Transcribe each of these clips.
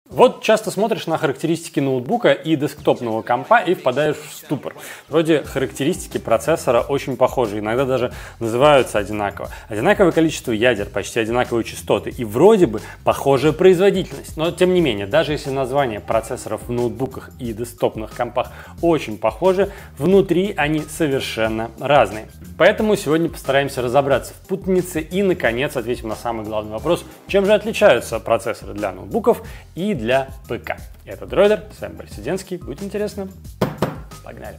Вот часто смотришь на характеристики ноутбука и десктопного компа и впадаешь в ступор. Вроде характеристики процессора очень похожи, иногда даже называются одинаково. Одинаковое количество ядер, почти одинаковые частоты и вроде бы похожая производительность. Но тем не менее, даже если названия процессоров в ноутбуках и десктопных компах очень похожи, внутри они совершенно разные. Поэтому сегодня постараемся разобраться в путанице и, наконец, ответим на самый главный вопрос, чем же отличаются процессоры для ноутбуков и для ПК. Это Дроидер, с вами Борис Сиденский. Будет интересно. Погнали!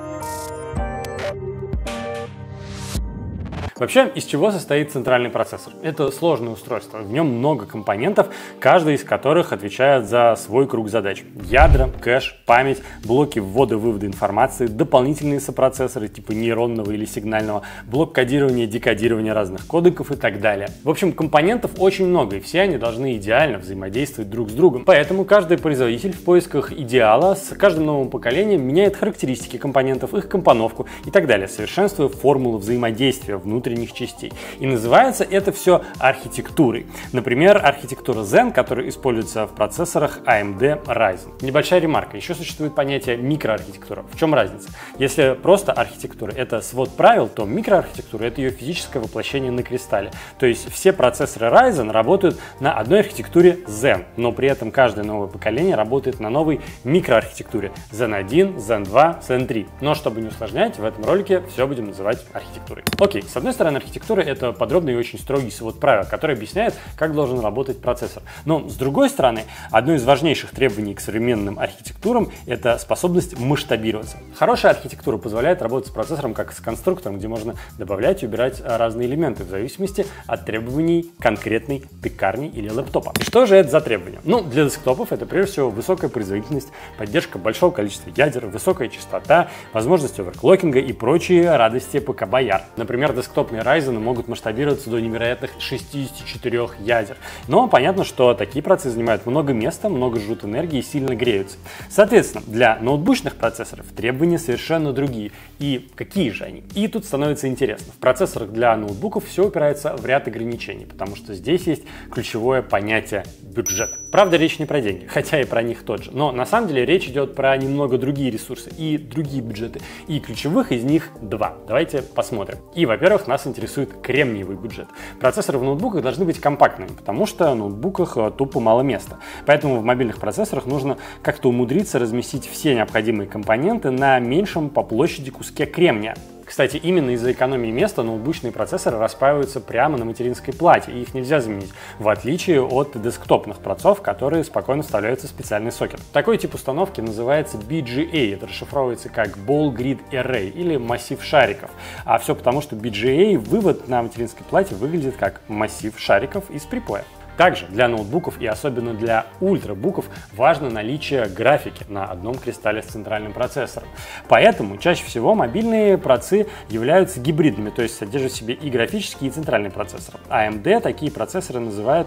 Вообще, из чего состоит центральный процессор? Это сложное устройство, в нем много компонентов, каждый из которых отвечает за свой круг задач. Ядра, кэш, память, блоки ввода и вывода информации, дополнительные сопроцессоры типа нейронного или сигнального, блок кодирования, декодирования разных кодеков и так далее. В общем, компонентов очень много, и все они должны идеально взаимодействовать друг с другом. Поэтому каждый производитель в поисках идеала с каждым новым поколением меняет характеристики компонентов, их компоновку и так далее, совершенствуя формулу взаимодействия внутренних частей. И называется это все архитектурой. Например, архитектура Zen, которая используется в процессорах AMD Ryzen. Небольшая ремарка. Еще существует понятие микроархитектура. В чем разница? Если просто архитектура — это свод правил, то микроархитектура — это ее физическое воплощение на кристалле. То есть все процессоры Ryzen работают на одной архитектуре Zen, но при этом каждое новое поколение работает на новой микроархитектуре Zen 1, Zen 2, Zen 3. Но чтобы не усложнять, в этом ролике все будем называть архитектурой. Окей, с одной стороны, архитектура — это подробный и очень строгий свод правил, который объясняет, как должен работать процессор. Но, с другой стороны, одно из важнейших требований к современным архитектурам — это способность масштабироваться. Хорошая архитектура позволяет работать с процессором как с конструктором, где можно добавлять и убирать разные элементы в зависимости от требований конкретной тыкарни или лэптопа. И что же это за требования? Ну, для десктопов это прежде всего высокая производительность, поддержка большого количества ядер, высокая частота, возможность оверклокинга и прочие радости ПК-бояр. Например, десктопные Ryzen могут масштабироваться до невероятных 64 ядер. Но понятно, что такие процессы занимают много места, много жжут энергии и сильно греются. Соответственно, для ноутбучных процессоров требования совершенно другие. И какие же они? И тут становится интересно. В процессорах для ноутбуков все упирается в ряд ограничений, потому что здесь есть ключевое понятие бюджет. Правда, речь не про деньги, хотя и про них тот же. Но на самом деле речь идет про немного другие ресурсы и другие бюджеты. И ключевых из них два. Давайте посмотрим. И, во-первых, нас интересует кремниевый бюджет. Процессоры в ноутбуках должны быть компактными, потому что в ноутбуках тупо мало места. Поэтому в мобильных процессорах нужно как-то умудриться разместить все необходимые компоненты на меньшем по площади куске кремния. Кстати, именно из-за экономии места ноутбучные процессоры распаиваются прямо на материнской плате, и их нельзя заменить, в отличие от десктопных процессоров, которые спокойно вставляются в специальный сокет. Такой тип установки называется BGA, это расшифровывается как Ball Grid Array или массив шариков. А все потому, что BGA вывод на материнской плате выглядит как массив шариков из припоя. Также для ноутбуков и особенно для ультрабуков важно наличие графики на одном кристалле с центральным процессором. Поэтому чаще всего мобильные процы являются гибридными, то есть содержат в себе и графический, и центральный процессор. AMD такие процессоры называют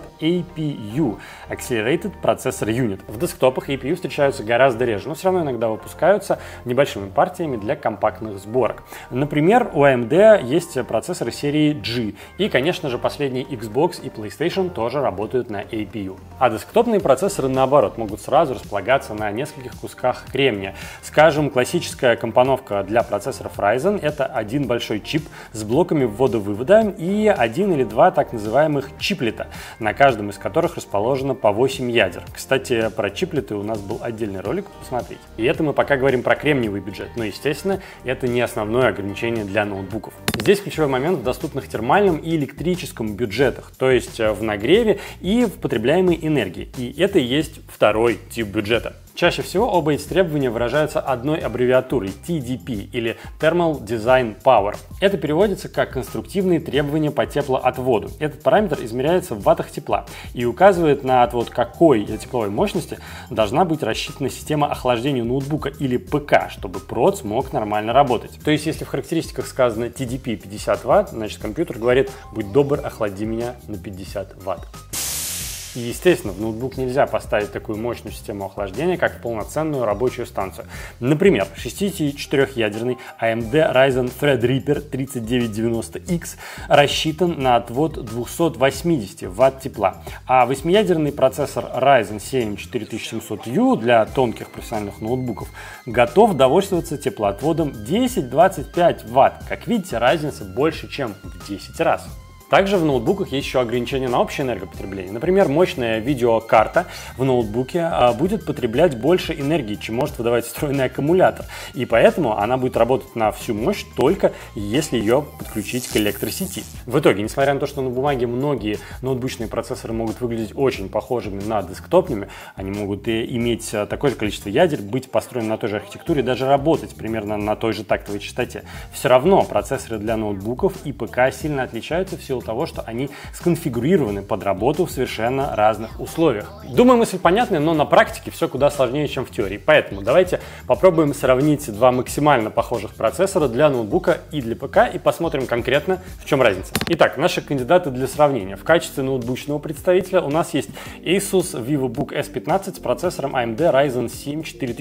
APU – Accelerated Processor Unit. В десктопах APU встречаются гораздо реже, но все равно иногда выпускаются небольшими партиями для компактных сборок. Например, у AMD есть процессоры серии G, и, конечно же, последние Xbox и PlayStation тоже работают на APU. А десктопные процессоры, наоборот, могут сразу располагаться на нескольких кусках кремния. Скажем, классическая компоновка для процессоров Ryzen — это один большой чип с блоками ввода-вывода и один или два так называемых чиплета, на каждом из которых расположено по 8 ядер. Кстати, про чиплеты у нас был отдельный ролик, посмотрите. И это мы пока говорим про кремниевый бюджет, но, естественно, это не основное ограничение для ноутбуков. Здесь ключевой момент в доступных термальном и электрическом бюджетах, то есть в нагреве и в потребляемой энергии. И это и есть второй тип бюджета. Чаще всего оба эти требования выражаются одной аббревиатурой TDP или Thermal Design Power. Это переводится как конструктивные требования по теплоотводу. Этот параметр измеряется в ваттах тепла и указывает на отвод какой тепловой мощности должна быть рассчитана система охлаждения ноутбука или ПК, чтобы проц мог нормально работать. То есть, если в характеристиках сказано TDP 50 Вт, значит компьютер говорит: будь добр, охлади меня на 50 Вт. И, естественно, в ноутбук нельзя поставить такую мощную систему охлаждения, как полноценную рабочую станцию. Например, 64-ядерный AMD Ryzen Threadripper 3990X рассчитан на отвод 280 Вт тепла, а 8-ядерный процессор Ryzen 7 4700U для тонких профессиональных ноутбуков готов довольствоваться теплоотводом 10-25 Вт. Как видите, разница больше, чем в 10 раз. Также в ноутбуках есть еще ограничения на общее энергопотребление. Например, мощная видеокарта в ноутбуке будет потреблять больше энергии, чем может выдавать встроенный аккумулятор. И поэтому она будет работать на всю мощь только если ее подключить к электросети. В итоге, несмотря на то, что на бумаге многие ноутбучные процессоры могут выглядеть очень похожими на десктопными, они могут иметь такое же количество ядер, быть построены на той же архитектуре, даже работать примерно на той же тактовой частоте. Все равно процессоры для ноутбуков и ПК сильно отличаются в силу того, что они сконфигурированы под работу в совершенно разных условиях. Думаю, мысль понятная, но на практике все куда сложнее, чем в теории. Поэтому давайте попробуем сравнить два максимально похожих процессора для ноутбука и для ПК и посмотрим конкретно, в чем разница. Итак, наши кандидаты для сравнения. В качестве ноутбучного представителя у нас есть Asus VivoBook S15 с процессором AMD Ryzen 7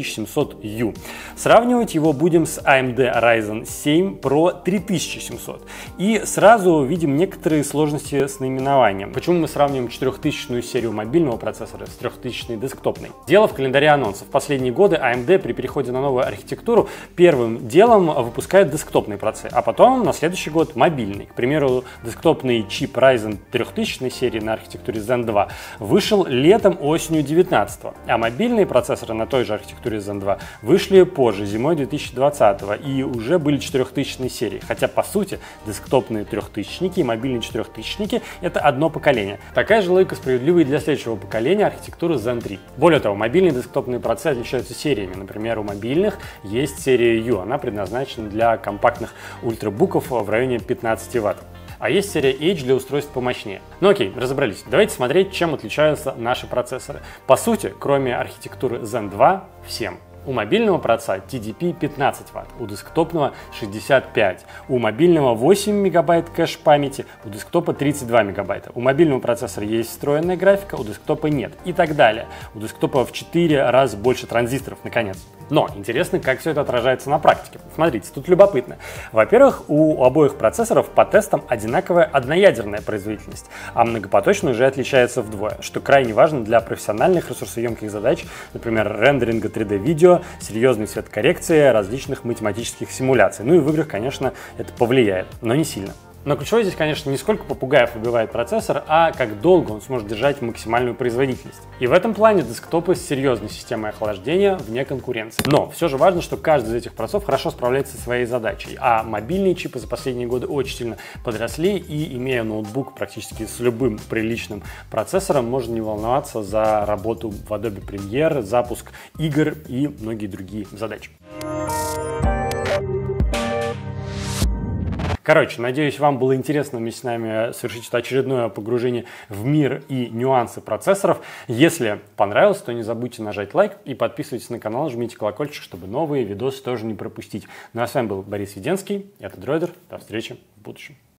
4700U. Сравнивать его будем с AMD Ryzen 7 Pro 3700. И сразу видим некоторые сложности с наименованием. Почему мы сравниваем 4000-ю серию мобильного процессора с 3000-й десктопной? Дело в календаре анонсов. В последние годы AMD при переходе на новую архитектуру первым делом выпускает десктопный процессор, а потом на следующий год мобильный. К примеру, десктопный чип Ryzen 3000 серии на архитектуре Zen 2 вышел летом-осенью 2019, а мобильные процессоры на той же архитектуре Zen 2 вышли позже, зимой 2020 и уже были 4000 серии. Хотя, по сути, десктопные 3000-ники и мобильные 4000-ники — это одно поколение. Такая же логика справедлива и для следующего поколения архитектуры Zen 3. Более того, мобильные десктопные процессоры отличаются сериями. Например, у мобильных есть серия U, она предназначена для компактных ультрабуков в районе 15 Вт. А есть серия H для устройств помощнее. Ну окей, разобрались. Давайте смотреть, чем отличаются наши процессоры. По сути, кроме архитектуры Zen 2, всем. У мобильного процессора TDP 15 Вт, у десктопного 65, у мобильного 8 МБ кэш памяти, у десктопа 32 МБ. У мобильного процессора есть встроенная графика, у десктопа нет и так далее. У десктопа в 4 раза больше транзисторов, наконец. Но интересно, как все это отражается на практике. Смотрите, тут любопытно. Во-первых, у обоих процессоров по тестам одинаковая одноядерная производительность, а многопоточная уже отличается вдвое, что крайне важно для профессиональных ресурсоемких задач, например, рендеринга 3D-видео, серьезной цветокоррекции, различных математических симуляций. Ну и в играх, конечно, это повлияет, но не сильно. Но ключевое здесь, конечно, не сколько попугаев убивает процессор, а как долго он сможет держать максимальную производительность. И в этом плане десктопы с серьезной системой охлаждения вне конкуренции. Но все же важно, что каждый из этих процессоров хорошо справляется со своей задачей, а мобильные чипы за последние годы очень сильно подросли, и имея ноутбук практически с любым приличным процессором, можно не волноваться за работу в Adobe Premiere, запуск игр и многие другие задачи. Короче, надеюсь, вам было интересно вместе с нами совершить очередное погружение в мир и нюансы процессоров. Если понравилось, то не забудьте нажать лайк и подписывайтесь на канал, жмите колокольчик, чтобы новые видосы тоже не пропустить. Ну а с вами был Борис Веденский, это Дроидер. До встречи в будущем.